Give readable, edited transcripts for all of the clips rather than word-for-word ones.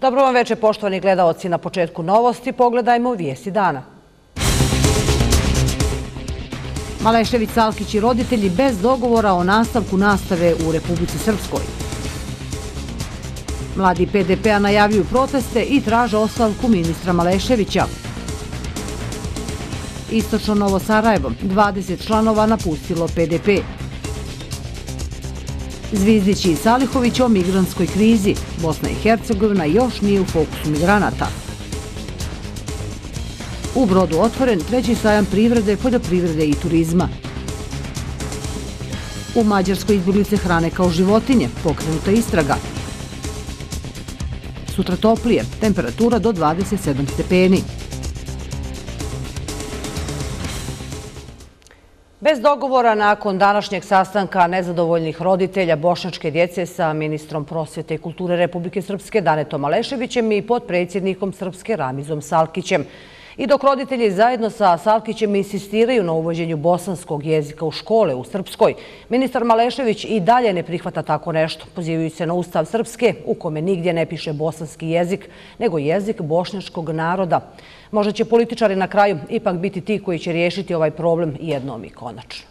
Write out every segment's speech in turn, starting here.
Dobro vam večer, poštovani gledaoci. Na početku novosti pogledajmo vijesti dana. Malešević, Salkić i roditelji bez dogovora o nastavku nastave u Republici Srpskoj. Mladi PDP-a najavljuju proteste i traže ostavku ministra Maleševića. Istočno Novo Sarajevo, 20 članova napustilo PDP. Zvizdić i Salihović o migrantskoj krizi. Bosna i Hercegovina još nije u fokusu migranata. U Brodu otvoren treći sajam privrede, poljoprivrede i turizma. U Mađarskoj izbjeglice hrane kao životinje, pokrenuta istraga. Sutra toplije, temperatura do 27 stepeni. Bez dogovora nakon današnjeg sastanka nezadovoljnih roditelja bošnjačke djece sa ministrom prosvjete i kulture Republike Srpske Danetom Maleševićem i potpredsjednikom Srpske Ramizom Salkićem. I dok roditelji zajedno sa Salkićem insistiraju na uvođenju bosanskog jezika u škole u Srpskoj, ministar Malešević i dalje ne prihvata tako nešto, pozivajući se na Ustav Srpske u kome nigdje ne piše bosanski jezik, nego jezik bošnjačkog naroda. Možda će političari na kraju ipak biti ti koji će riješiti ovaj problem jednom i konačno.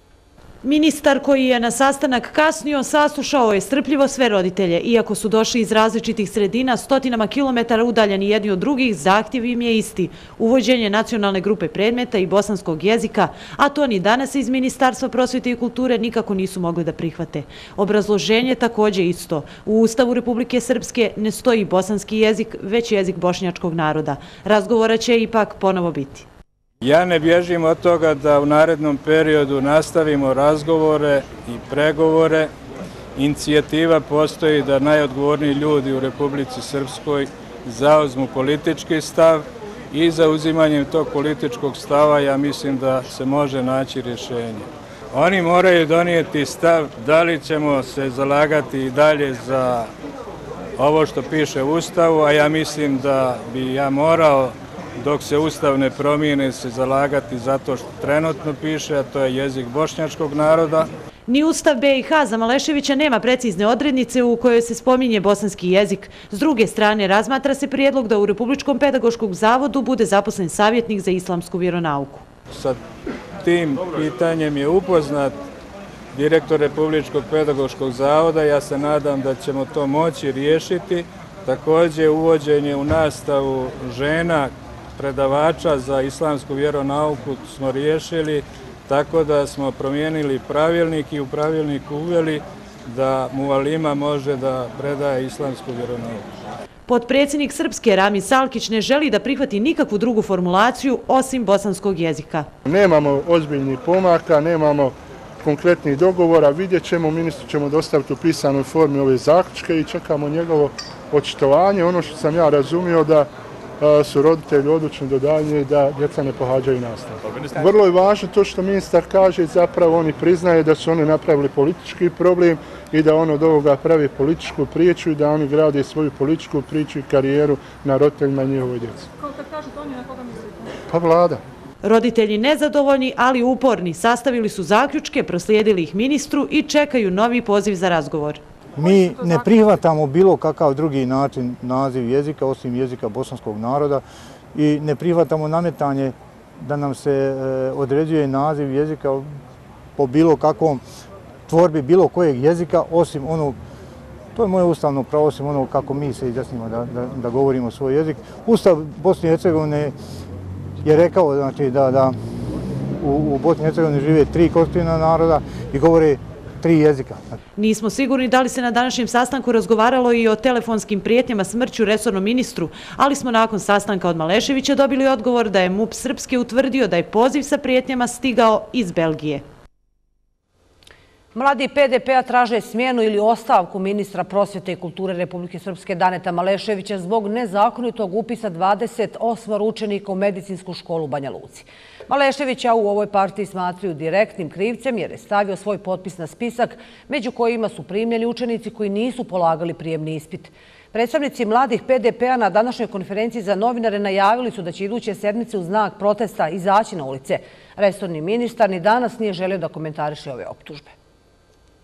Ministar koji je na sastanak kasnio saslušao je strpljivo sve roditelje. Iako su došli iz različitih sredina, stotinama kilometara udaljeni jedni od drugih, zahtjev im je isti. Uvođenje nacionalne grupe predmeta i bosanskog jezika, a to ni danas iz Ministarstva prosvjete i kulture nikako nisu mogli da prihvate. Obrazloženje također isto. U Ustavu Republike Srpske ne stoji bosanski jezik, već jezik bošnjačkog naroda. Razgovora će ipak ponovo biti. Ja ne bježim od toga da u narednom periodu nastavimo razgovore i pregovore. Inicijativa postoji da najodgovorniji ljudi u Republici Srpskoj zauzmu politički stav i za uzimanjem tog političkog stava ja mislim da se može naći rješenje. Oni moraju donijeti stav da li ćemo se zalagati i dalje za ovo što piše u Ustavu, a ja mislim da bi ja morao dok se Ustav ne promijene se zalagati zato što trenutno piše, a to je jezik bošnjačkog naroda. Ni Ustav BiH za Maleševića nema precizne odrednice u kojoj se spominje bosanski jezik. S druge strane, razmatra se prijedlog da u Republičkom pedagoškom zavodu bude zaposlen savjetnik za islamsku vjeronauku. Sa tim pitanjem je upoznat direktor Republičkog pedagoškog zavoda. Ja se nadam da ćemo to moći riješiti. Također uvođenje u nastavu žena predavača za islamsku vjeronauku smo riješili tako da smo promijenili pravilnik i u pravilniku uveli da mualima može da predaje islamsku vjeronauku. Potpredsjednik Srpske Ramiz Salkić ne želi da prihvati nikakvu drugu formulaciju osim bosanskog jezika. Nemamo ozbiljnih pomaka, nemamo konkretnih dogovora, vidjet ćemo, ministru ćemo dostaviti u pisanoj formi ove zaključke i čekamo njegovo očitovanje. Ono što sam ja razumio da su roditelji odlučni do daljnje da djeca ne pohađaju nastavu. Vrlo je važno to što ministar kaže, zapravo oni priznaje da su oni napravili politički problem i da on od ovoga pravi političku priču i da oni grade svoju političku priču i karijeru na roditeljima i njihovoj djeci. Kao kad kažete oni, na koga mislite? Pa vlada. Roditelji nezadovoljni, ali uporni, sastavili su zaključke, proslijedili ih ministru i čekaju novi poziv za razgovor. Mi ne prihvatamo bilo kakav drugi način naziv jezika, osim jezika bosanskog naroda i ne prihvatamo nametanje da nam se određuje naziv jezika po bilo kakvom tvorbi bilo kojeg jezika, osim onog, to je moje ustavno pravo, osim onog kako mi se izjasnimo da govorimo svoj jezik. Ustav Bosne i Hercegovine je rekao znači, da u Bosni i Hercegovini žive 3 konstitutivna naroda i govore 3 jezika. Nismo sigurni da li se na današnjem sastanku razgovaralo i o telefonskim prijetnjama smrću resornom ministru, ali smo nakon sastanka od Maleševića dobili odgovor da je MUP Srpske utvrdio da je poziv sa prijetnjama stigao iz Belgije. Mladi PDP-a traže smjenu ili ostavku ministra prosvjete i kulture Republike Srpske Daneta Maleševića zbog nezakonitog upisa 28 učenika u medicinsku školu u Banja Luci. Maleševića u ovoj partiji smatraju direktnim krivcem jer je stavio svoj potpis na spisak, među kojima su primljeni učenici koji nisu polagali prijemni ispit. Predstavnici mladih PDP-a na današnjoj konferenciji za novinare najavili su da će iduće sedmice u znak protesta izaći na ulice. Resorni ministar ni danas nije želio da komentariše ove optužbe.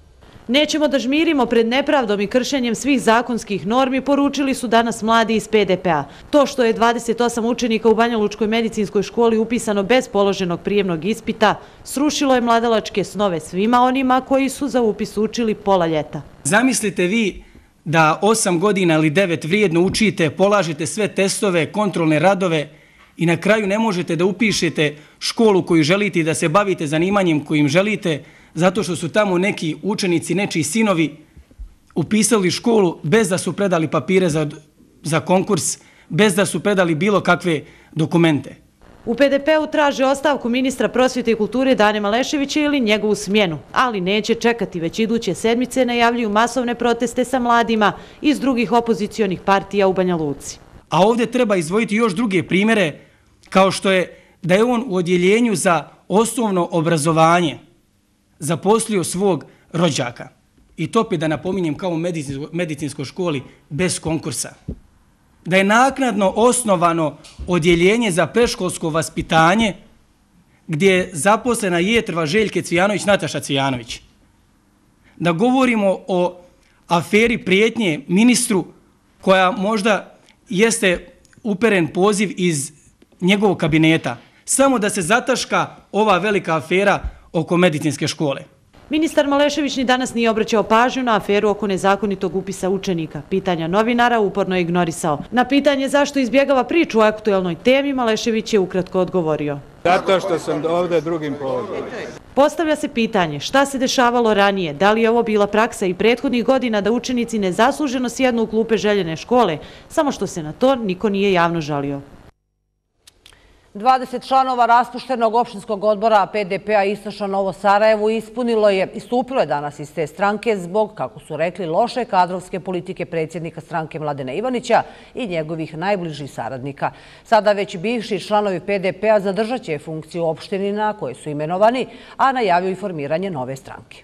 Nećemo da žmirimo pred nepravdom i kršenjem svih zakonskih normi, poručili su danas mladi iz PDP-a. To što je 28 učenika u Banjalučkoj medicinskoj školi upisano bez položenog prijemnog ispita, srušilo je mladalačke snove svima onima koji su za upis učili pola ljeta. Zamislite vi da 8 godina ili 9 vrijedno učite, polažete sve testove, kontrolne radove i na kraju ne možete da upišete školu koju želite i da se bavite zanimanjem kojim želite, zato što su tamo neki učenici, nečiji sinovi upisali školu bez da su predali papire za konkurs, bez da su predali bilo kakve dokumente. U PDP-u traže ostavku ministra prosvjete i kulture Dane Maleševića ili njegovu smjenu, ali neće čekati, već iduće sedmice najavljuju masovne proteste sa mladima iz drugih opozicionih partija u Banja Luci. A ovdje treba izdvojiti još druge primjere, kao što je da je on u odjeljenju za osnovno obrazovanje zaposlio svog rođaka. I to opet da napominjem kao u medicinskoj školi bez konkursa. Da je naknadno osnovano odjeljenje za predškolsko vaspitanje gdje je zaposlena jetrva Željke Cvijanović, Nataša Cvijanović. Da govorimo o aferi prijetnje ministru koja možda jeste uperen poziv iz njegovog kabineta, samo da se zataška ova velika afera oko medicinske škole. Ministar Malešević ni danas nije obraćao pažnju na aferu oko nezakonitog upisa učenika. Pitanja novinara uporno je ignorisao. Na pitanje zašto izbjegava priču o aktuelnoj temi, Malešević je ukratko odgovorio. Zato što sam ovdje drugim povodom. Postavlja se pitanje šta se dešavalo ranije, da li je ovo bila praksa i prethodnih godina da učenici nezasluženo sjednu u klupe željene škole, samo što se na to niko nije javno žalio. 20 članova raspuštenog opštinskog odbora PDP-a Istočno Novo Sarajevo istupilo je danas iz te stranke zbog, kako su rekli, loše kadrovske politike predsjednika stranke Mladena Ivanića i njegovih najbližih saradnika. Sada već bivši članovi PDP-a zadržat će funkciju u opštini na koje su imenovani, a najavio i formiranje nove stranke.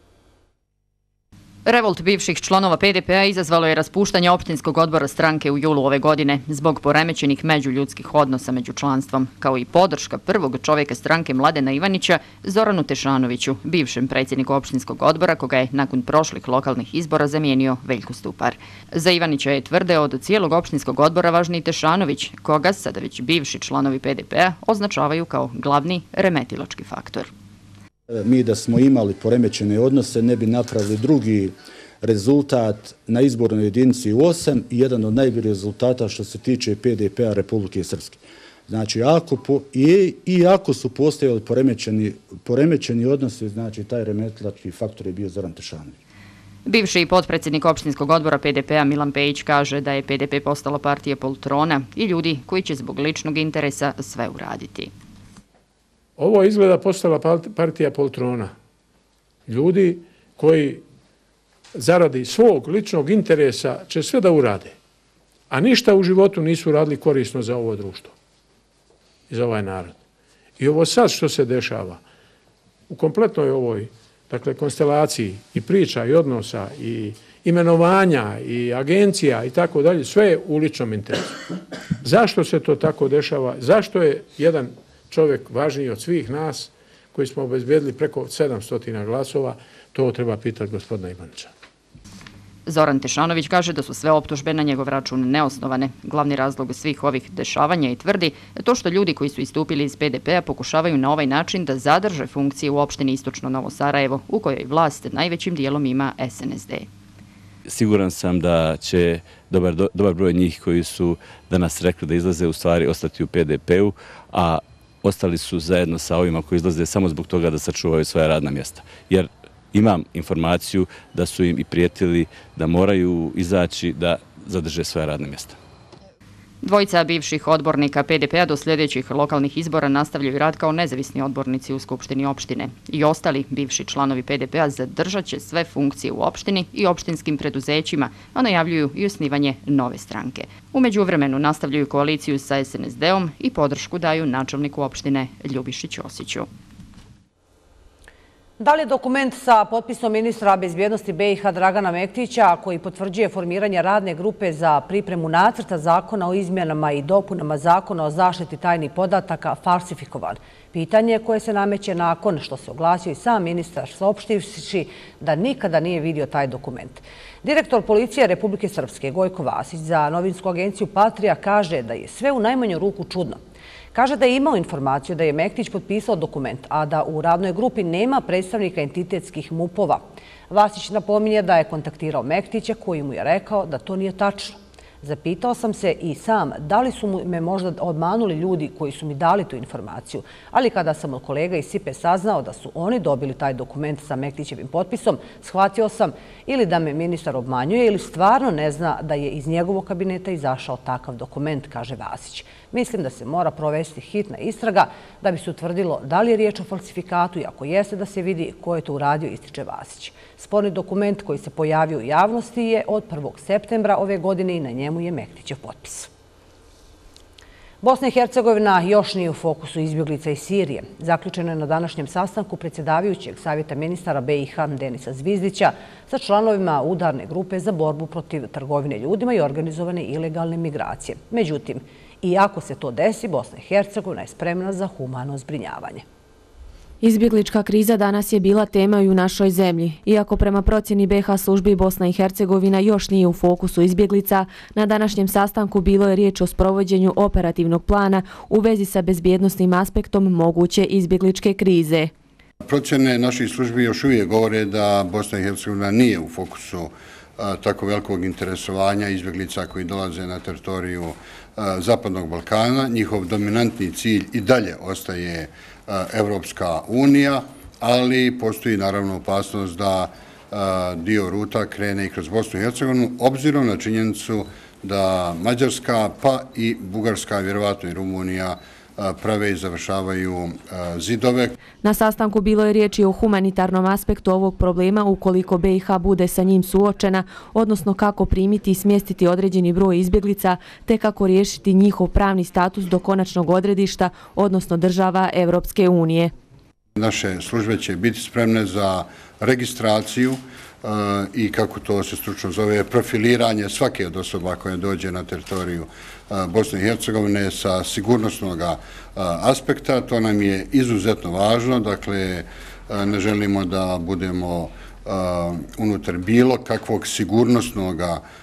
Revolt bivših članova PDP-a izazvalo je raspuštanje opštinskog odbora stranke u julu ove godine zbog poremećenih međuljudskih odnosa među članstvom, kao i podrška prvog čovjeka stranke Mladena Ivanića, Zoranu Tešanoviću, bivšem predsjedniku opštinskog odbora, koga je nakon prošlih lokalnih izbora zamijenio Veljko Stupar. Za Ivanića je tvrdeo od cijelog opštinskog odbora važniji Tešanović, koga sada već bivši članovi PDP-a označavaju kao glavni remetilački faktor. Mi da smo imali poremećene odnose ne bi napravili drugi rezultat na izbornoj jedinici 8 i jedan od najboljih rezultata što se tiče PDP-a Republike Srpske. Znači, ako su postojali poremećeni odnosi, znači taj remetilački faktor je bio Zoran Tešanović. Bivši potpredsjednik opštinskog odbora PDP-a Milan Pejić kaže da je PDP postala partija poltrona i ljudi koji će zbog ličnog interesa sve uraditi. Ovo izgleda postala partija poltrona. Ljudi koji zaradi svog ličnog interesa će sve da urade, a ništa u životu nisu radili korisno za ovo društvo i za ovaj narod. I ovo sad što se dešava u kompletnoj ovoj konstelaciji i priča i odnosa i imenovanja i agencija i tako dalje, sve je u ličnom interesu. Zašto se to tako dešava? Zašto je jedan čovjek važniji od svih nas koji smo obezbijedili preko 700 glasova, to treba pitati gospodina Ivanića. Zoran Tešanović kaže da su sve optužbe na njegov račun neosnovane. Glavni razlog svih ovih dešavanja i tvrdi to što ljudi koji su istupili iz PDP-a pokušavaju na ovaj način da zadrže funkcije u opštini Istočno Novo Sarajevo, u kojoj vlast najvećim dijelom ima SNSD. Siguran sam da će dobar broj njih koji su danas rekli da izlaze u stvari ostati u PDP-u, a ostali su zajedno sa ovima koji izlaze samo zbog toga da sačuvaju svoja radna mjesta. Jer imam informaciju da su im i prijetili da moraju izaći da zadrže svoja radna mjesta. Dvojica bivših odbornika PDP-a do sljedećih lokalnih izbora nastavljaju rad kao nezavisni odbornici u Skupštini opštine. I ostali bivši članovi PDP-a zadržat će sve funkcije u opštini i opštinskim preduzećima, a najavljuju i osnivanje nove stranke. U međuvremenu nastavljaju koaliciju sa SNSD-om i podršku daju načelniku opštine Ljubiši Ćosiću. Da li je dokument sa potpisom ministra bezbjednosti BiH Dragana Mektića, koji potvrđuje formiranje radne grupe za pripremu nacrta zakona o izmjenama i dopunama zakona o zaštiti tajnih podataka, falsifikovan? Pitanje koje se nameće nakon što se oglasio i sam ministar, saopštivši da nikada nije vidio taj dokument. Direktor policije Republike Srpske Gojko Vasić za novinsku agenciju Patrija kaže da je sve u najmanju ruku čudno. Kaže da je imao informaciju da je Mektić potpisao dokument, a da u radnoj grupi nema predstavnika entitetskih MUP-ova. Vasić napominje da je kontaktirao Mektića, koji mu je rekao da to nije tačno. Zapitao sam se i sam da li su me možda odmanuli ljudi koji su mi dali tu informaciju, ali kada sam od kolega iz SIPE saznao da su oni dobili taj dokument sa Mektićevim potpisom, shvatio sam ili da me ministar obmanjuje ili stvarno ne zna da je iz njegovog kabineta izašao takav dokument, kaže Vasić. Mislim da se mora provesti hitna istraga da bi se utvrdilo da li je riječ o falsifikatu i ako jeste da se vidi ko je to uradio, ističe Vasić. Sporni dokument koji se pojavio u javnosti je od 1. septembra ove godine i na njemu je Mektićev potpis. Bosna i Hercegovina još nije u fokusu izbjeglica iz Sirije. Zaključeno je na današnjem sastanku predsjedavajućeg Savjeta ministara BiH Denisa Zvizdića sa članovima udarne grupe za borbu protiv trgovine ljudima i organizovane ilegalne migracije. Međutim, i ako se to desi, Bosna i Hercegovina je spremna za humano zbrinjavanje. Izbjeglička kriza danas je bila tema i u našoj zemlji. Iako prema procjeni BiH službi Bosna i Hercegovina još nije u fokusu izbjeglica, na današnjem sastanku bilo je riječ o sprovođenju operativnog plana u vezi sa bezbjednosnim aspektom moguće izbjegličke krize. Procjene naših službi još uvijek govore da Bosna i Hercegovina nije u fokusu tako velikog interesovanja izbjeglica koji dolaze na teritoriju Zapadnog Balkana. Njihov dominantni cilj i dalje ostaje Evropska unija, ali postoji naravno opasnost da dio ruta krene i kroz Bosnu i Hercegovinu, obzirom na činjenicu da Mađarska pa i Bugarska, vjerovatno i Rumunija, prave i završavaju zidove. Na sastanku bilo je riječi o humanitarnom aspektu ovog problema ukoliko BiH bude sa njim suočena, odnosno kako primiti i smjestiti određeni broj izbjeglica, te kako riješiti njihov pravni status do konačnog odredišta, odnosno država Evropske unije. Naše službe će biti spremne za registraciju i kako to se stručno zove profiliranje svake od osoba koja dođe na teritoriju Bosne i Hercegovine sa sigurnosnog aspekta. To nam je izuzetno važno, dakle ne želimo da budemo unutar bilo kakvog sigurnosnog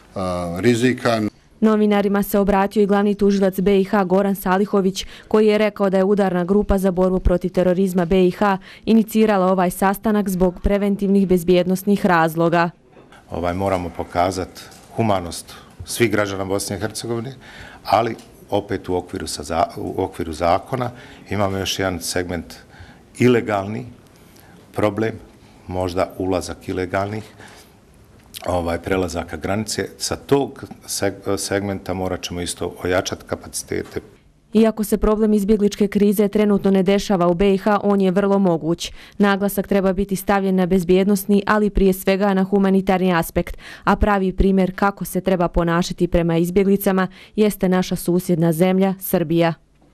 rizika. Novinarima se obratio i glavni tužilac BiH Goran Salihović, koji je rekao da je udarna grupa za borbu protiv terorizma BiH inicirala ovaj sastanak zbog preventivnih bezbjednosnih razloga. Moramo pokazati humanost svih građana Bosne i Hercegovine, ali opet u okviru zakona imamo još jedan segment ilegalni problem, možda ulazak ilegalnih prelazaka granice. Sa tog segmenta morat ćemo isto ojačati kapacitete. Iako se problem izbjegličke krize trenutno ne dešava u BiH, on je vrlo moguć. Naglasak treba biti stavljen na bezbjednosni, ali prije svega na humanitarni aspekt, a pravi primjer kako se treba ponašati prema izbjeglicama jeste naša susjedna zemlja, Srbija.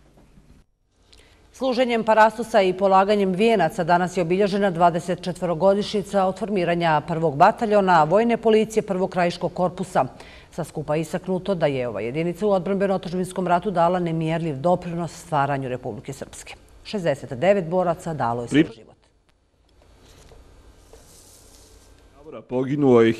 Služenjem parastosa i polaganjem vijenaca danas je obilježena 24-godišnjica od formiranja prvog bataljona Vojne policije prvog krajiškog korpusa. Sa skupa istaknuto da je ova jedinica u odbrambeno-otadžbinskom ratu dala nemjerljiv doprinos stvaranju Republike Srpske. 69 boraca dalo je svoj život. Poginuo je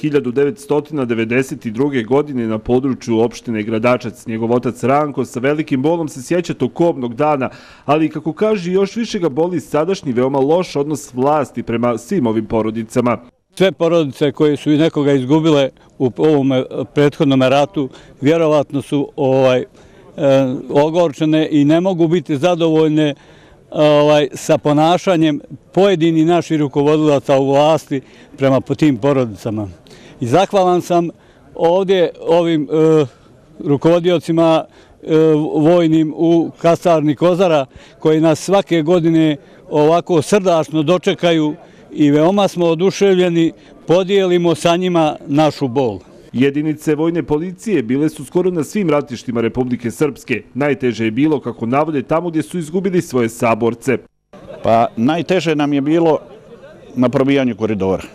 1992. godine na području opštine Gradačac. Njegov otac Ranko sa velikim bolom se sjeća tog kobnog dana, ali kako kaže još više ga boli sadašnji veoma loš odnos vlasti prema svim ovim porodicama. Sve porodice koje su i nekoga izgubile u ovom prethodnom ratu vjerovatno su ogorčene i ne mogu biti zadovoljne sa ponašanjem pojedini naših rukovodilaca u vlasti prema tim porodicama. I zahvalan sam ovdje ovim rukovodiocima vojnim u kasarni Kozara koji nas svake godine ovako srdačno dočekaju i veoma smo oduševljeni, podijelimo sa njima našu bol. Jedinice Vojne policije bile su skoro na svim ratištima Republike Srpske. Najteže je bilo, kako navode, tamo gdje su izgubili svoje saborce. Pa najteže nam je bilo na probijanju koridora.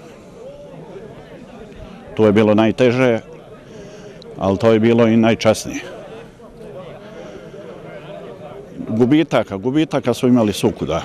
To je bilo najteže, ali to je bilo i najčasnije. Gubitaka su imali svukuda.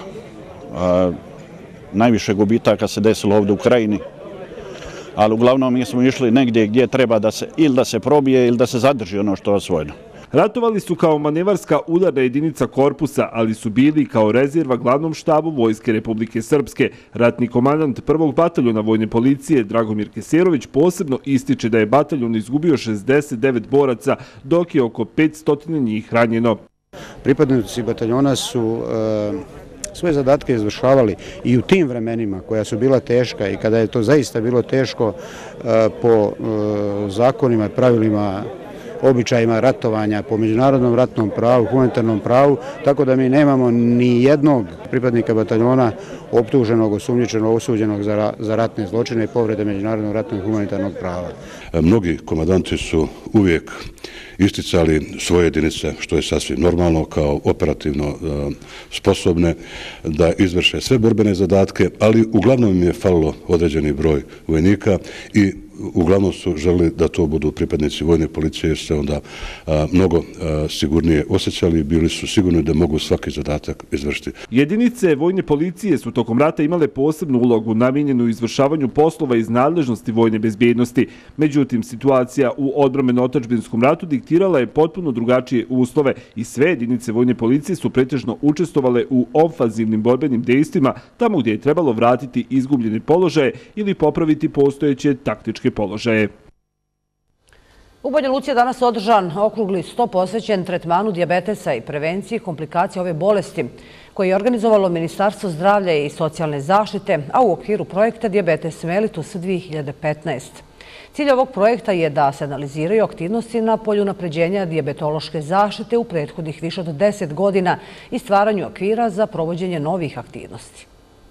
Najviše gubitaka se desilo ovdje u Krajini, ali uglavnom mi smo išli negdje gdje treba ili da se probije ili da se zadrži ono što je osvojeno. Ratovali su kao manevarska udarna jedinica korpusa, ali su bili kao rezerva glavnom štabu Vojske Republike Srpske. Ratni komandant 1. bataljona Vojne policije Dragomir Keserović posebno ističe da je bataljon izgubio 69 boraca, dok je oko 500 njih ranjeno. Pripadnici bataljona su svoje zadatke izvršavali i u tim vremenima koja su bila teška i kada je to zaista bilo teško po zakonima i pravilima, običajima ratovanja, po međunarodnom ratnom pravu, humanitarnom pravu, tako da mi nemamo ni jednog pripadnika bataljona optuženog, osumnjičenog, osuđenog za ratne zločine i povrede međunarodnog ratnog i humanitarnog prava. Mnogi komandanti su uvijek isticali svoje jedinice, što je sasvim normalno, kao operativno sposobne da izvrše sve borbene zadatke, ali uglavnom im je falilo određeni broj vojnika i uglavnom su želeli da to budu pripadnici Vojne policije, jer se onda mnogo sigurnije osjećali i bili su sigurni da mogu svaki zadatak izvršiti. Jedinice Vojne policije su tokom rata imale posebnu ulogu namijenjenu izvršavanju poslova iz nadležnosti vojne bezbjednosti. Međutim, situacija u odbrambeno-otadžbinskom ratu diktirala je potpuno drugačije uslove i sve jedinice Vojne policije su pretežno učestvovale u ofanzivnim borbenim dejstvima, tamo gdje je trebalo vratiti izgubljene položaje ili popraviti postojeće taktičke položaje. U Banja Luci je danas održan okrugli sto posvećen tretmanu dijabetesa i prevenciji komplikacija ove bolesti, koje je organizovalo Ministarstvo zdravlja i socijalne zaštite, a u okviru projekta Dijabetes Mellitus 2015. Cilj ovog projekta je da se analiziraju aktivnosti na polju unapređenja dijabetološke zaštite u prethodnih više od 10 godina i stvaranju okvira za provođenje novih aktivnosti.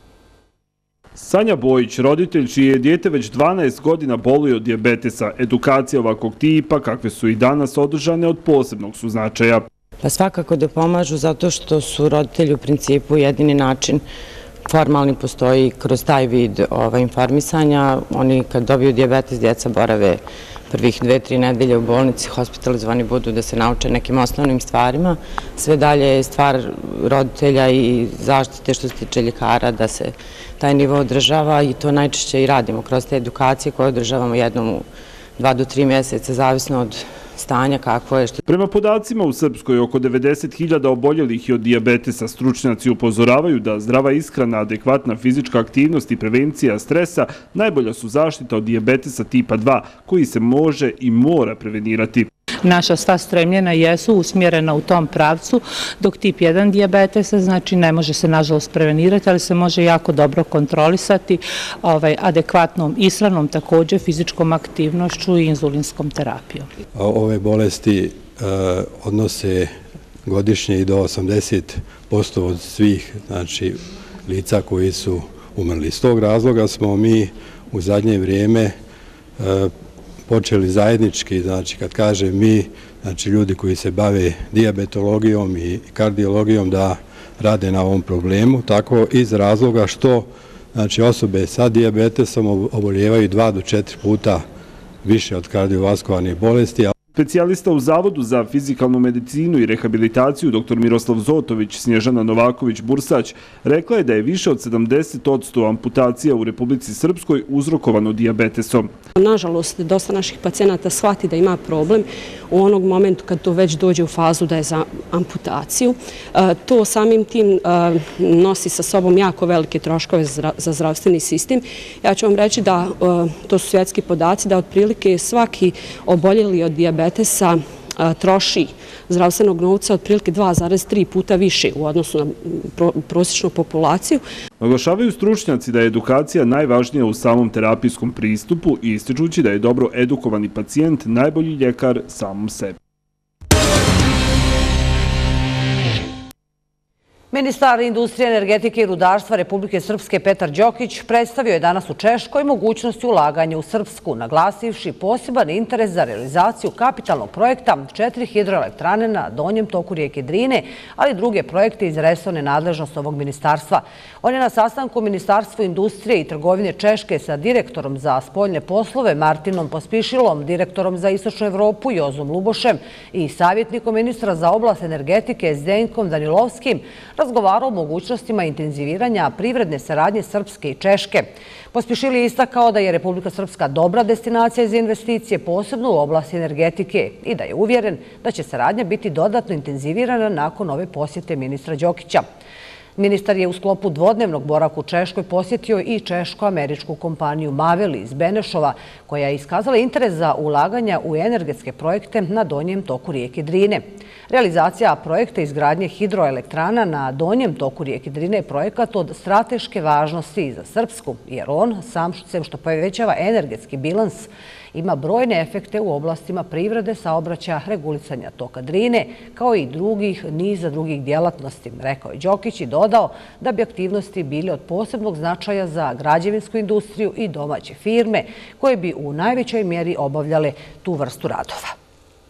Sanja Bojić, roditelj čije je dijete već 12 godina boluje od dijabetesa, edukacija ovakvog tipa, kakve su i danas održane, od posebnog su značaja. Pa svakako da pomažu zato što su roditelji u principu jedini način formalni postoji kroz taj vid informisanja. Oni kad dobiju dijabetes, djeca borave prvih 2-3 nedelje u bolnici, hospitalizovani budu da se nauče nekim osnovnim stvarima. Sve dalje je stvar roditelja i zaštite što se tiče ljekara da se taj nivo održava i to najčešće i radimo kroz te edukacije koje održavamo jednom u 2 do 3 mjeseca, zavisno od stanja kako je. Prema podacima u Srpskoj oko 90.000 oboljelih je od dijabetesa. Stručnjaci upozoravaju da zdrava ishrana, adekvatna fizička aktivnost i prevencija stresa najbolja su zaštita od dijabetesa tipa 2, koji se može i mora prevenirati. Naša sva stremljena jesu usmjerena u tom pravcu, dok tip 1 dijabetesa, znači ne može se nažalost prevenirati, ali se može jako dobro kontrolisati adekvatnom ishranom, također fizičkom aktivnošću i inzulinskom terapijom. Ove bolesti odnose godišnje i do 80% od svih lica koji su umrli. Iz tog razloga smo mi u zadnje vrijeme počeli zajednički, znači kad kažem mi, znači ljudi koji se bave dijabetologijom i kardiologijom da rade na ovom problemu, tako iz razloga što znači osobe sa dijabetesom oboljevaju 2 do 4 puta više od kardiovaskularnih bolesti. Specijalista u Zavodu za fizikalnu medicinu i rehabilitaciju dr. Miroslav Zotović, Snježana Novaković-Bursać, rekla je da je više od 70% amputacija u Republici Srpskoj uzrokovano dijabetesom. Nažalost, dosta naših pacijenata shvati da ima problem u onog momentu kad to već dođe u fazu da je za amputaciju. To samim tim nosi sa sobom jako velike troškove za zdravstveni sistem. Ja ću vam reći da, to su svjetski podaci, da otprilike svaki oboljeli od dijabetesa troši zdravstvenog novca otprilike 2,3 puta više u odnosu na prosječnu populaciju. Naglašavaju stručnjaci da je edukacija najvažnija u samom terapijskom pristupu i ističući da je dobro edukovani pacijent najbolji ljekar samom sebi. Ministar industrije, energetike i rudarstva Republike Srpske Petar Đokić predstavio je danas u Češkoj mogućnosti ulaganja u Srpsku, naglasivši poseban interes za realizaciju kapitalnog projekta 4 hidroelektrane na donjem toku rijeke Drine, ali i druge projekte iz resorne nadležnosti ovog ministarstva. On je na sastanku Ministarstva industrije i trgovine Češke sa direktorom za spoljne poslove Martinom Pospišilom, direktorom za Istočnu Evropu Jozom Lubošem i savjetnikom ministra za oblast energetike Zdenkom Danilovskim razgovarao o mogućnostima intenziviranja privredne saradnje Srpske i Češke. Pospišil je istakao da je Republika Srpska dobra destinacija za investicije, posebno u oblasti energetike, i da je uvjeren da će saradnja biti dodatno intenzivirana nakon ove posjete ministra Đokića. Ministar je u sklopu dvodnevnog boravka u Češkoj posjetio i češko-američku kompaniju Maveli iz Benešova, koja je iskazala interes za ulaganja u energetske projekte na donjem toku rijeke Drine. Realizacija projekta izgradnje hidroelektrana na donjem toku rijeke Drine je projekat od strateške važnosti za Srpsku, jer on, sam što povećava energetski bilans, ima brojne efekte u oblastima privrede, saobraćaja, regulisanja toka Drine, kao i niza drugih djelatnosti, rekao je Đokić i dodao da bi aktivnosti bile od posebnog značaja za građevinsku industriju i domaće firme, koje bi u najvećoj mjeri obavljale tu vrstu radova.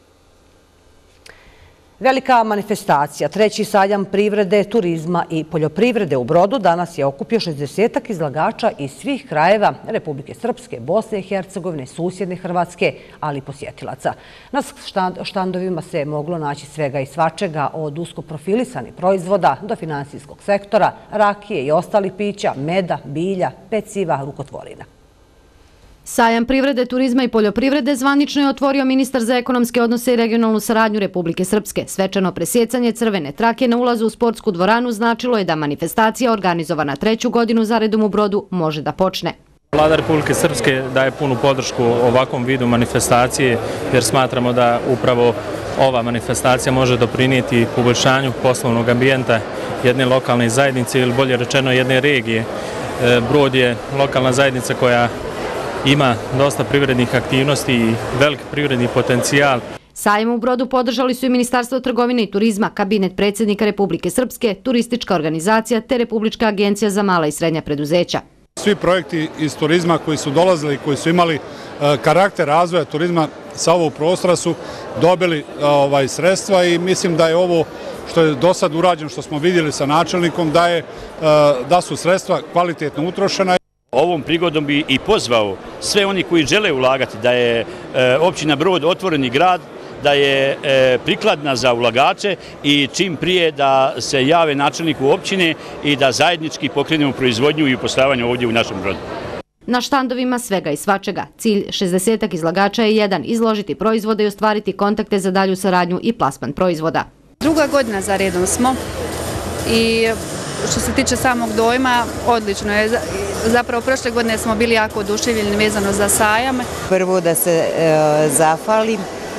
Velika manifestacija, treći sajam privrede, turizma i poljoprivrede u Brodu danas je okupio 60-ak izlagača iz svih krajeva Republike Srpske, Bosne i Hercegovine, susjedne Hrvatske, ali i posjetilaca. Na štandovima se moglo naći svega i svačega, od usko profilisanih proizvoda do finansijskog sektora, rakije i ostalih pića, meda, bilja, peciva, rukotvorina. Sajam privrede, turizma i poljoprivrede zvanično je otvorio ministar za ekonomske odnose i regionalnu saradnju Republike Srpske. Svečano presjecanje crvene trake na ulazu u sportsku dvoranu značilo je da manifestacija, organizovana 3. godinu zaredom u Brodu, može da počne. Vlada Republike Srpske daje punu podršku ovakvom vidu manifestacije, jer smatramo da upravo ova manifestacija može doprinijeti poboljšanju poslovnog ambijenta jedne lokalne zajednice, ili bolje rečeno jedne regije. Brod je lokalna zajednica koja ima dosta privrednih aktivnosti i velik privredni potencijal. Sajam u Brodu podržali su i Ministarstvo trgovine i turizma, Kabinet predsjednika Republike Srpske, Turistička organizacija te Republička agencija za mala i srednja preduzeća. Svi projekti iz turizma koji su dolazili, koji su imali karakter razvoja turizma sa ovog prostora su dobili sredstva i mislim da je ovo što je do sad urađeno, što smo vidjeli sa načelnikom, da su sredstva kvalitetno utrošena. Ovom prigodom bi i pozvao sve oni koji žele ulagati da je općina Brod otvoreni grad, da je prikladna za ulagače i čim prije da se jave načelniku općine i da zajednički pokrenemo proizvodnju i upošljavanje ovdje u našem Brodu. Na štandovima svega i svačega. Cilj 60-ak izlagača je jedan: izložiti proizvode i ostvariti kontakte za dalju saradnju i plasman proizvoda. Druga godina za redom smo i što se tiče samog dojma, odlično je. Zapravo prošle godine smo bili jako oduševljeni vezano za sajam. Prvo da se zahvalim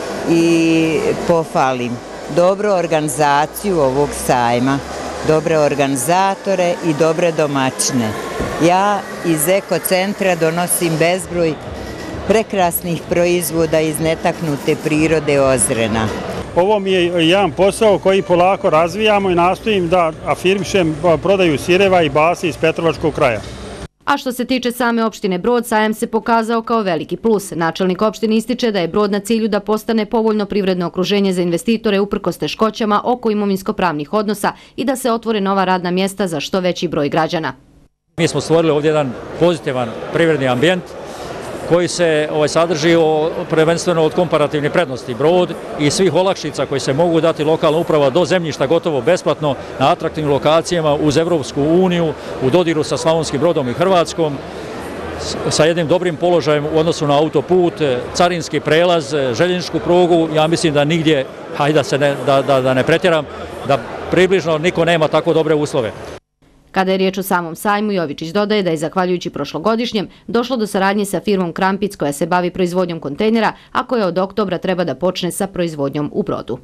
i pohvalim dobru organizaciju ovog sajma, dobre organizatore i dobre domaćine. Ja iz ekocentra donosim bezbroj prekrasnih proizvoda iz netaknute prirode Ozrena. Ovo mi je jedan posao koji polako razvijamo i nastojim da afirmišem prodaju sireva i base iz Petrovačkog kraja. A što se tiče same opštine Brod, sajam se pokazao kao veliki plus. Načelnik opštine ističe da je Brod na cilju da postane povoljno privredno okruženje za investitore uprkos teškoćama oko imovinsko-pravnih odnosa i da se otvore nova radna mjesta za što veći broj građana. Mi smo stvorili ovdje jedan pozitivan privredni ambijent koji se sadrži prvenstveno od komparativne prednosti. Brod i svih olakšica koji se mogu dati lokalna uprava do zemljišta gotovo besplatno na atraktivnim lokacijama uz Evropsku uniju, u dodiru sa Slavonskim Brodom i Hrvatskom, sa jednim dobrim položajem u odnosu na autoput, carinski prelaz, željezničku prugu. Ja mislim da nigdje, hajde da ne pretjeram, da približno niko nema tako dobre uslove. Kada je riječ o samom sajmu, Jovičić dodaje da je zahvaljujući prošlogodišnjem došlo do saradnje sa firmom Krampic koja se bavi proizvodnjom kontejnera, a koja od oktobra treba da počne sa proizvodnjom u Brodu.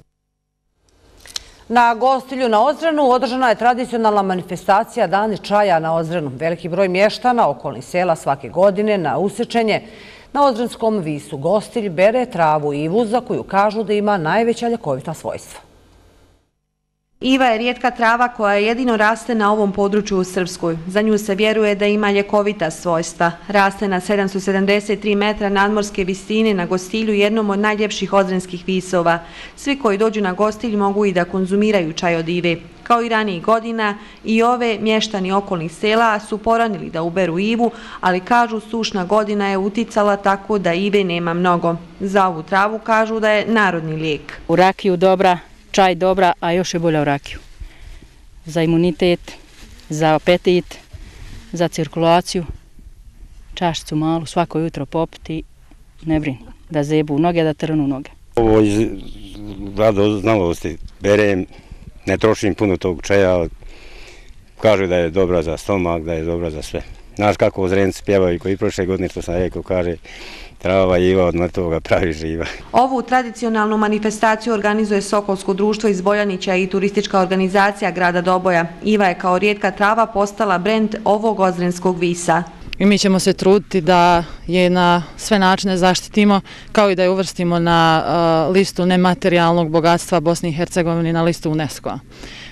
Na Gostilju na Ozrenu održana je tradicionalna manifestacija Dani čaja na Ozrenu. Veliki broj mještana okolnih sela svake godine na usečenje na Ozrenskom visu Gostilj bere travu ivu za koju kažu da ima najveća ljekovita svojstva. Iva je rijetka trava koja jedino raste na ovom području u Srpskoj. Za nju se vjeruje da ima ljekovita svojstva. Raste na 773 metra nadmorske visine na Gostilju, jednom od najljepših odrenskih visova. Svi koji dođu na Gostilj mogu i da konzumiraju čaj od Ive. Kao i ranijih godina, i ove mještani okolnih sela su poranili da uberu Ivu, ali kažu sušna godina je uticala tako da Ive nema mnogo. Za ovu travu kažu da je narodni lijek. U rakiju dobra, čaj dobra, a još je bolja u rakiju. Za imunitet, za apetit, za cirkulaciju, čašicu malu, svako jutro popiti, ne brini, da zebu noge, da trnu noge. Ovo iz znalosti berem, ne trošim puno tog čaja, kažu da je dobra za stomak, da je dobra za sve. Znaš kako Ozrenci pjevaju, koji prošle godine, što sam rekao, kaže trava Iva od mrtvoga pravi živa. Ovu tradicionalnu manifestaciju organizuje Sokolsko društvo iz Boljanića i turistička organizacija grada Doboja. Iva je kao rijetka trava postala brend ovog ozrenskog visa. I mi ćemo se truditi da je na sve načine zaštitimo, kao i da je uvrstimo na listu nematerijalnog bogatstva Bosne i Hercegovine, na listu UNESCO-a.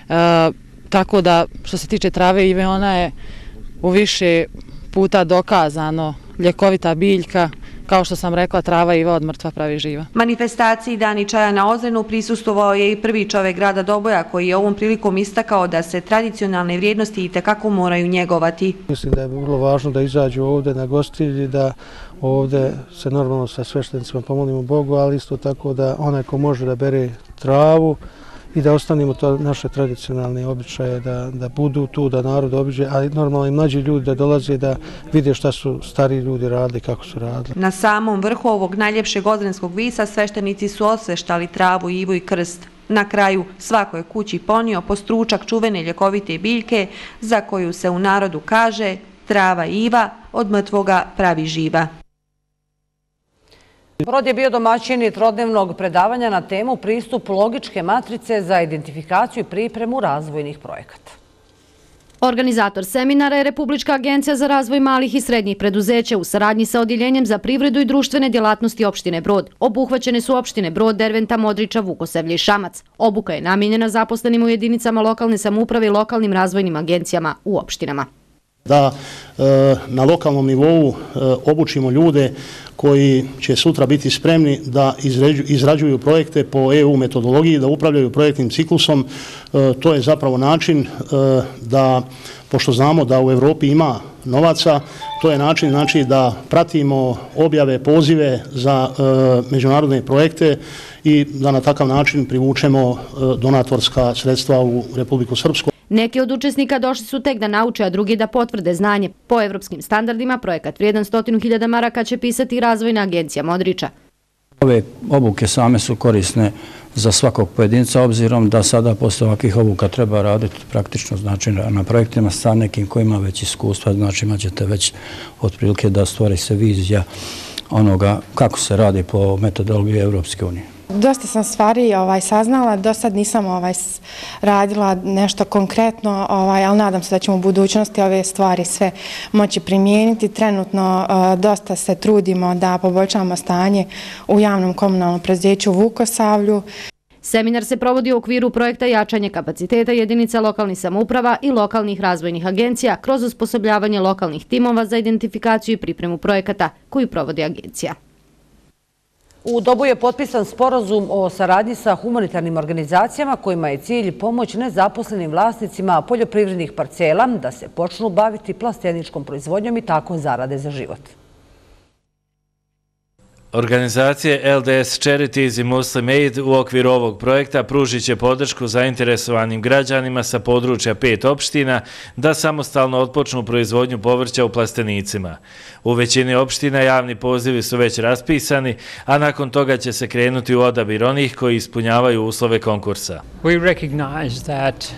Tako da, što se tiče trave Ive, ona je u više puta dokazano ljekovita biljka. Kao što sam rekla, trava Iva od mrtva pravi živa. Manifestaciji Dani čaja na Ozrenu prisustvovao je i prvi čovjek grada Doboja, koji je ovom prilikom istakao da se tradicionalne vrijednosti itekako moraju njegovati. Mislim da je vrlo važno da izađu ovdje na Gostilj, da ovdje se normalno sa sveštenicima pomolimo Bogu, ali isto tako da onaj ko može da bere travu i da ostanimo to naše tradicionalne običaje, da budu tu, da narod obiđe, ali normalno i mlađi ljudi da dolaze da vide šta su stari ljudi radili, kako su radili. Na samom vrhu ovog najljepšeg ozrenskog visa sveštenici su osveštali travu, Ivu i krst. Na kraju svakoj kući ponio po stručak čuvene ljekovite biljke za koju se u narodu kaže trava Iva od mrtvoga pravi živa. Brod je bio domaćin trodnevnog predavanja na temu pristup logičke matrice za identifikaciju i pripremu razvojnih projekata. Organizator seminara je Republička agencija za razvoj malih i srednjih preduzeća u saradnji sa Odjeljenjem za privredu i društvene djelatnosti opštine Brod. Obuhvaćene su opštine Brod, Derventa, Modriča, Vukosavlje i Šamac. Obuka je namijenjena zaposlenim u jedinicama lokalne samouprave i lokalnim razvojnim agencijama u opštinama. Da na lokalnom nivou obučimo ljude koji će sutra biti spremni da izrađuju projekte po EU metodologiji, da upravljaju projektnim ciklusom. To je zapravo način da, pošto znamo da u Evropi ima novaca, to je način znači da pratimo objave, pozive za međunarodne projekte i da na takav način privučemo donatorska sredstva u Republiku Srpsku. Neki od učesnika došli su tek da nauče, a drugi da potvrde znanje. Po evropskim standardima projekat vrijedan 100.000 maraka će pisati Razvojna agencija Modriča. Ove obuke same su korisne za svakog pojedinca, obzirom da sada posle ovakvih obuka treba raditi praktično znači na projektima sa nekim koji ima već iskustva, znači imaćete već otprilike da stvori se vizija onoga kako se radi po metodologiji Evropske unije. Dosta sam stvari saznala, do sad nisam radila nešto konkretno, ali nadam se da ćemo u budućnosti ove stvari sve moći primijeniti. Trenutno dosta se trudimo da poboljšamo stanje u javnom komunalnom preduzeću u Vukosavlju. Seminar se provodi u okviru projekta jačanje kapaciteta jedinica lokalnih samouprava i lokalnih razvojnih agencija kroz osposobljavanje lokalnih timova za identifikaciju i pripremu projekata koju provodi agencija. U Dobu je potpisan sporazum o saradnji sa humanitarnim organizacijama kojima je cilj pomoć nezaposlenim vlasnicima poljoprivrednih parcela da se počnu baviti plasteničkom proizvodnjom i tako zarade za život. Organizacije LDS Charities i Muslim Aid u okviru ovog projekta pružit će podršku zainteresovanim građanima sa područja 5 opština da samostalno otpočnu proizvodnju povrća u plastenicima. U većini opština javni pozivi su već raspisani, a nakon toga će se krenuti u odabir onih koji ispunjavaju uslove konkursa.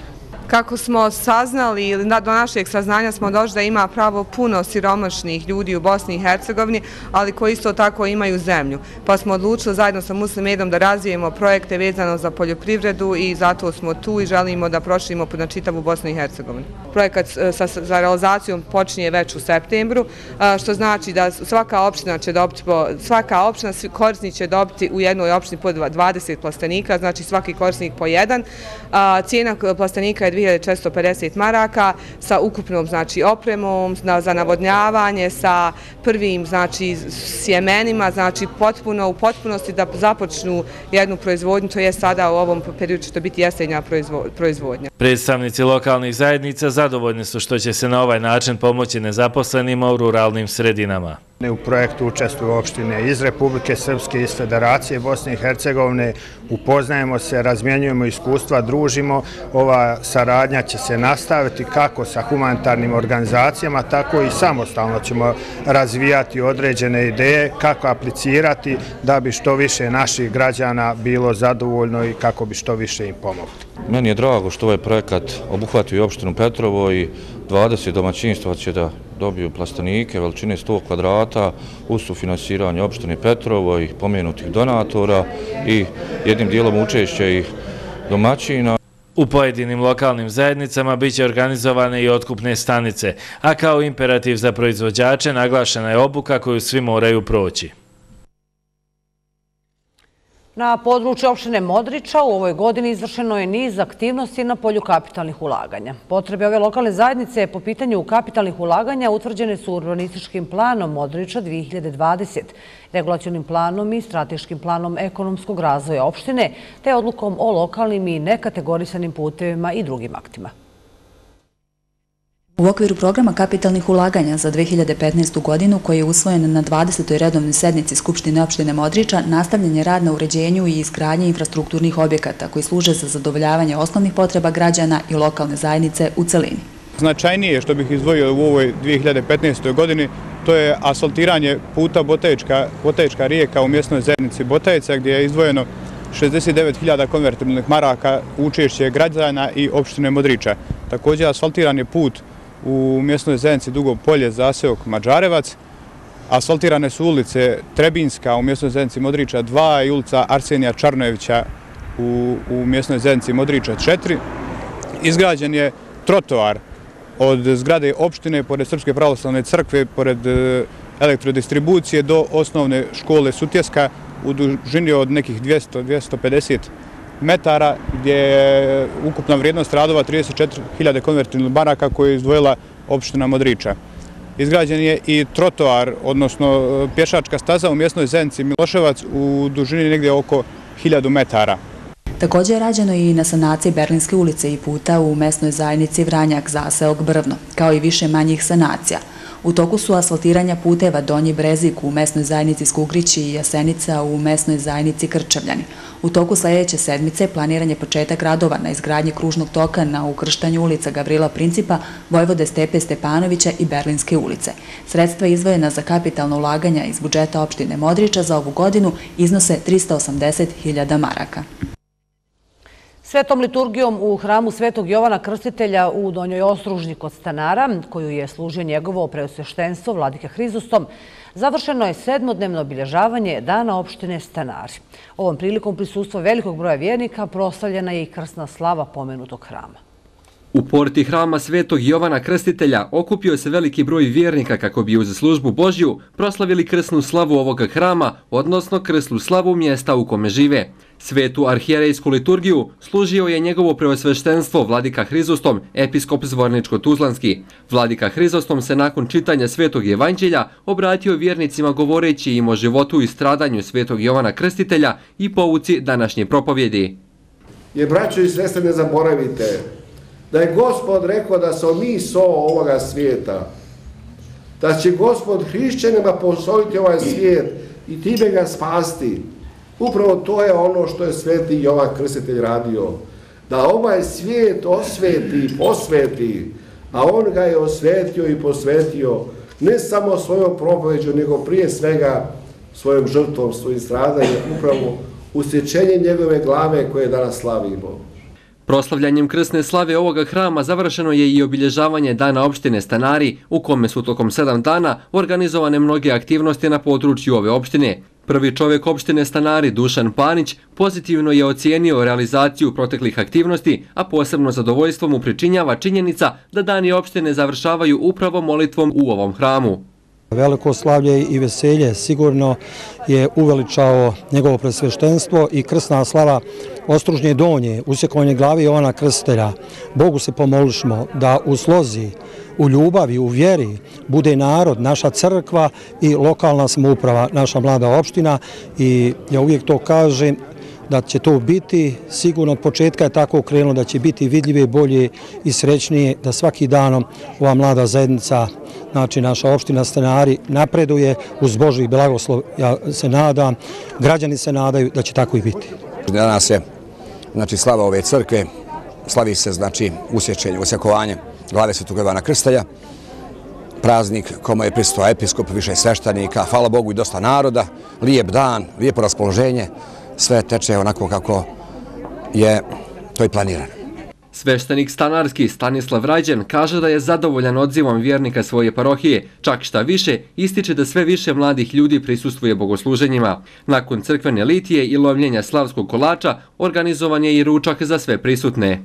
Kako smo saznali ili do našeg saznanja smo došli da ima pravo puno siromašnih ljudi u Bosni i Hercegovini, ali koji isto tako imaju zemlju. Pa smo odlučili zajedno sa Muslim Aidom da razvijemo projekte vezano za poljoprivredu i zato smo tu i želimo da proširimo na čitavu Bosnu i Hercegovinu. Projekat sa realizacijom počinje već u septembru, što znači da svaka opština će dobiti, svi korisnici će dobiti u jednoj opštini po 20 plastenika, znači svaki korisnik po jedan. Cijena plastenika je 2450 maraka sa ukupnom opremom za navodnjavanje, sa prvim sjemenima, u potpunosti da započnu jednu proizvodnju, to je sada u ovom periodu će to biti jesenja proizvodnja. Predstavnici lokalnih zajednica zadovoljni su što će se na ovaj način pomoći nezaposlenima u ruralnim sredinama. U projektu učestvuju opštine iz Republike Srpske, iz Federacije Bosne i Hercegovine. Upoznajemo se, razmjenjujemo iskustva, družimo. Ova saradnja će se nastaviti kako sa humanitarnim organizacijama, tako i samostalno ćemo razvijati određene ideje kako aplicirati da bi što više naših građana bilo zadovoljno i kako bi što više im pomogli. Meni je drago što ovaj projekat obuhvatio i opštinu Petrovo i 20 domaćinstva će da dobiju plastenike veličine 100 kvadrata uz sufinansiranje opštine Petrovo i pomenutih donatora i jednim dijelom učešće i domaćina. U pojedinim lokalnim zajednicama biće organizovane i otkupne stanice, a kao imperativ za proizvođače naglašena je obuka koju svi moraju proći. Na području opštine Modriča u ovoj godini izvršeno je niz aktivnosti na polju kapitalnih ulaganja. Potrebe ove lokalne zajednice po pitanju kapitalnih ulaganja utvrđene su urbanističkim planom Modriča 2020, regulacionim planom i strateškim planom ekonomskog razvoja opštine, te odlukom o lokalnim i nekategorisanim putevima i drugim aktima. U okviru programa kapitalnih ulaganja za 2015. godinu, koji je usvojen na 20. redovnoj sednici Skupštine opštine Modriča, nastavljen je rad na uređenju i izgradnji infrastrukturnih objekata koji služe za zadovoljavanje osnovnih potreba građana i lokalne zajednice u celini. Značajnije što bih izdvojio u ovoj 2015. godini, to je asfaltiranje puta Botejčka rijeka u mjesnoj zajednici Botajca, gdje je izdvojeno 69.000 konvertibilnih maraka učešće građana i opštine Modriča. Također asfaltiran je put u mjesnoj zajednici Dugo polje, zaseok Mađarevac. Asfaltirane su ulice Trebinska u mjesnoj zajednici Modriča 2 i ulica Arsenija Čarnojevića u mjesnoj zajednici Modriča 4. Izgrađen je trotoar od zgrade opštine pored Srpske pravoslavne crkve, pored elektrodistribucije do osnovne škole Sutjeska u dužini od nekih 200-250 metara, gdje je ukupna vrijednost radova 34.000 konvertibilnih maraka koje je izdvojila opština Modriča. Izgrađen je i trotoar, odnosno pješačka staza u mjesnoj zajednici Miloševac u dužini negdje oko 1000 metara. Također je rađeno i na sanaciji Berlinske ulice i puta u mesnoj zajednici Vranjak, zaseok Brvno, kao i više manjih sanacija. U toku su asfaltiranja puteva Donji Brezik u mesnoj zajednici Skugrići i Jasenica u mesnoj zajednici Krčevljani. U toku sljedeće sedmice planiran je početak radova na izgradnji kružnog toka na ukrštanju ulica Gavrila Principa, Vojvode Stepe Stepanovića i Berlinske ulice. Sredstva izdvojena za kapitalno ulaganja iz budžeta opštine Modriča za ovu godinu iznose 380.000 maraka. Svetom liturgijom u hramu Svetog Jovana Krstitelja u Donjoj Ostružnji kod stanara, koju je služio njegovo preosveštenstvo vladike Hrizostom, završeno je 7-dnevno obilježavanje Dana opštine Stanari. Ovom prilikom prisustva velikog broja vjernika proslavljena je i krsna slava pomenutog hrama. U porti hrama Svetog Jovana Krstitelja okupio se veliki broj vjernika kako bi uz službu Božju proslavili krsnu slavu ovoga hrama, odnosno krsnu slavu mjesta u kome žive. Svetu arhijerejsku liturgiju služio je njegovo preosveštenstvo vladika Hrizostom, episkop Zvorničko-Tuzlanski. Vladika Hrizostom se nakon čitanja Svetog Evanđelja obratio vjernicima govoreći im o životu i stradanju Svetog Jovana Krstitelja i pouci današnje propovjedi. Jer, braćo i sestre, ne zaboravite da je Gospod rekao da smo mi so ovoga svijeta, da će Gospod hrišćanima posoliti ovaj svijet i time ga spasti. Upravo to je ono što je Sveti Jovan Krstitelj radio, da ovaj svijet osveti, posveti, a on ga je osvetio i posvetio ne samo svojom propoveđu, nego prije svega svojom žrtvom, svojim stradanjem, upravo usječenje njegove glave koje danas slavimo. Proslavljanjem krsne slave ovoga hrama završeno je i obilježavanje Dana opštine Stanari, u kome su tokom 7 dana organizovane mnoge aktivnosti na području ove opštine. Prvi čovjek opštine Stanari, Dušan Panić, pozitivno je ocijenio realizaciju proteklih aktivnosti, a posebno zadovoljstvo mu pričinjava činjenica da dani opštine završavaju upravo molitvom u ovom hramu. Veliko slavlje i veselje sigurno je uveličao njegovo presveštenstvo i krsna slava Ostružnje Donje, usjekovanje glave Jovana Krstitelja. Bogu se pomolišmo da u slozi, u ljubavi, u vjeri bude narod, naša crkva i lokalna samouprava, naša mlada opština, i ja uvijek to kažem da će to biti, sigurno od početka je tako krenulo, da će biti vidljive, bolje i srećnije, da svaki danom ova mlada zajednica, znači naša opština Stanari, napreduje uz Božji blagoslov. Ja se nadam, građani se nadaju da će tako i biti. Danas je slava ove crkve, slavi se usjekovanje glave Svetog Jovana Krstitelja, praznik kome je prisustvovao episkop, više sveštenika, hvala Bogu i dosta naroda, lijep dan, lijepo raspoloženje, sve teče onako kako je to i planirano. Sveštenik stanarski Stanislav Rađen kaže da je zadovoljan odzivom vjernika svoje parohije, čak šta više ističe da sve više mladih ljudi prisustvuje bogosluženjima. Nakon crkvene litije i lomljenja slavskog kolača organizovan je i ručak za sve prisutne.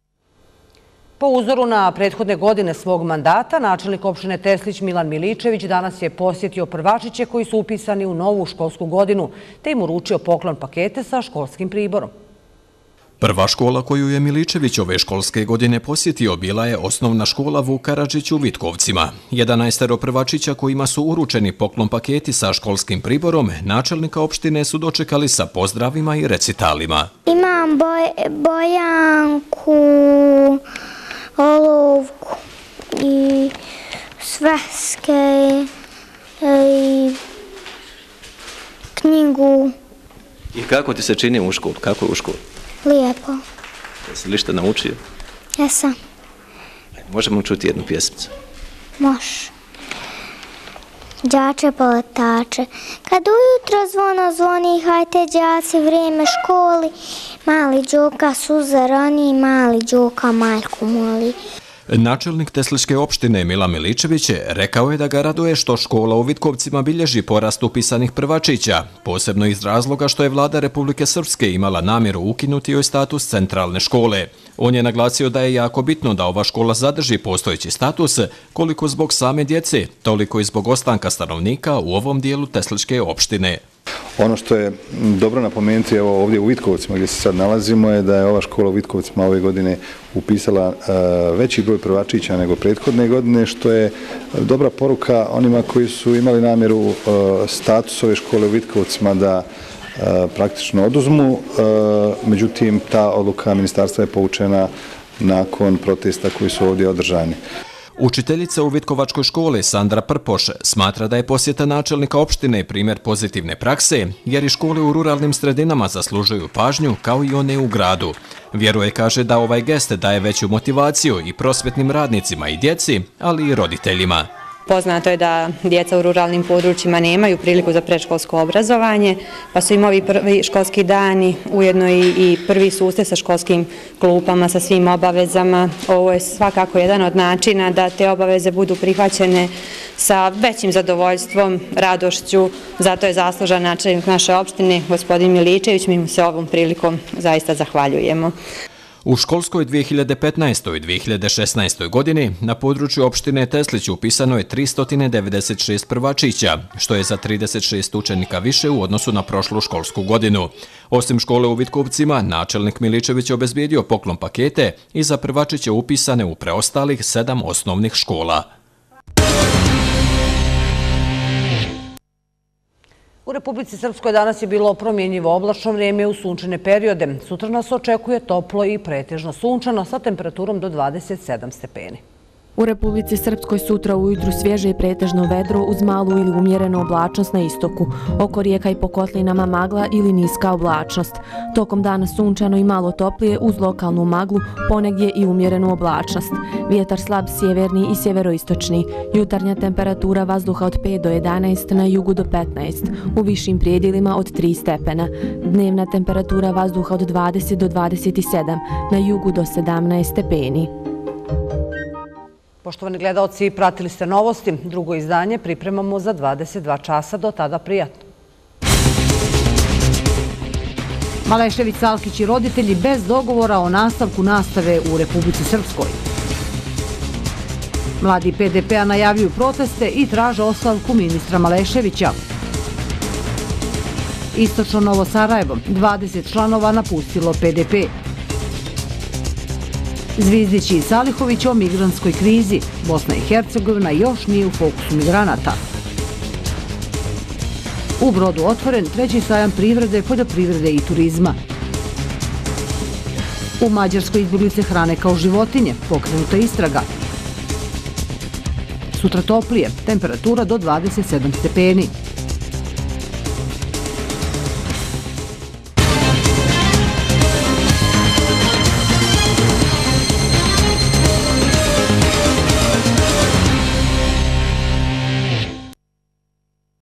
Po uzoru na prethodne godine svog mandata, načelnik opštine Teslić Milan Miličević danas je posjetio prvačiće koji su upisani u novu školsku godinu, te im uručio poklon pakete sa školskim priborom. Prva škola koju je Miličević ove školske godine posjetio bila je osnovna škola Vuk Karadžić u Vitkovcima. 11 prvačića kojima su uručeni poklon paketi sa školskim priborom, načelnika opštine su dočekali sa pozdravima i recitalima. Imam Bojanku, olovku i sveske i knjigu. I kako ti se čini u školu? Kako je u školu? Lijepo. Jesi li što naučio? Jesam. Možemo čuti jednu pjesmicu? Može. Đače poletače, kad ujutro zvono zvoni, hajte đaci, vrijeme školi, mali đoka suze roni, mali đoka majku moli. Načelnik Tesličke opštine Milan Miličević rekao je da ga raduje što škola u Vitkovcima bilježi porast upisanih prvačića, posebno iz razloga što je vlada Republike Srpske imala namjeru ukinuti joj status centralne škole. On je naglasio da je jako bitno da ova škola zadrži postojeći status, koliko zbog same djece, toliko i zbog ostanka stanovnika u ovom dijelu Tesličke opštine. Ono što je dobro napomenuti ovdje u Vitkovcima gdje se sad nalazimo je da je ova škola u Vitkovcima ove godine upisala veći broj prvačića nego prethodne godine, što je dobra poruka onima koji su imali namjeru status ove škole u Vitkovcima da praktično oduzmu, međutim ta odluka ministarstva je povučena nakon protesta koji su ovdje održani. Učiteljica u Vitkovačkoj školi Sandra Prpoš smatra da je posjeta načelnika opštine primjer pozitivne prakse, jer i škole u ruralnim sredinama zaslužuju pažnju kao i one u gradu. Vjeruje, kaže, da ovaj gest daje veću motivaciju i prosvetnim radnicima i djeci, ali i roditeljima. Poznato je da djeca u ruralnim područjima nemaju priliku za predškolsko obrazovanje, pa su im ovi prvi školski dani ujedno i prvi susret sa školskim klupama, sa svim obavezama. Ovo je svakako jedan od načina da te obaveze budu prihvaćene sa većim zadovoljstvom, radošću. Zato je zaslužan načelnik naše opštine, gospodin Miličević, mi mu se ovom prilikom zaista zahvaljujemo. U školskoj 2015. i 2016. godini na području opštine Teslić upisano je 396 prvačića, što je za 36 učenika više u odnosu na prošlu školsku godinu. Osim škole u Vitkovcima, načelnik Miličević obezbijedio poklon pakete i za prvačiće upisane u preostalih 7 osnovnih škola. U Republici Srpskoj danas je bilo promjenjivo oblačno vrijeme u sunčane periode. Sutra nas očekuje toplo i pretežno sunčano sa temperaturom do 27 stepeni. U Republici Srpskoj sutra ujutru svježe i pretežno vedro uz malu ili umjerenu oblačnost na istoku. Oko rijeka i po kotlinama magla ili niska oblačnost. Tokom dana sunčano i malo toplije uz lokalnu maglu, ponegdje i umjerenu oblačnost. Vjetar slab sjeverni i sjeveroistočni. Jutarnja temperatura vazduha od 5 do 11, na jugu do 15. U višim prijedjelima od 3 stepena. Dnevna temperatura vazduha od 20 do 27, na jugu do 17 stepeni. Poštovani gledalci, pratili ste novosti. Drugo izdanje pripremamo za 22 časa. Do tada prijatno. Malešević, Salkić i roditelji bez dogovora o nastavku nastave u Republici Srpskoj. Mladi PDP-a najavljuju proteste i traže ostavku ministra Maleševića. Istočno Novo Sarajevo, 20 članova napustilo PDP. Zvizdić i Salihović o migrantskoj krizi. Bosna i Hercegovina još nije u fokusu migranata. U Brodu otvoren 3. sajam privrede, poljoprivrede i turizma. U Mađarskoj izbjeglice hrane kao životinje, pokrenuta istraga. Sutra toplije, temperatura do 27 stepeni.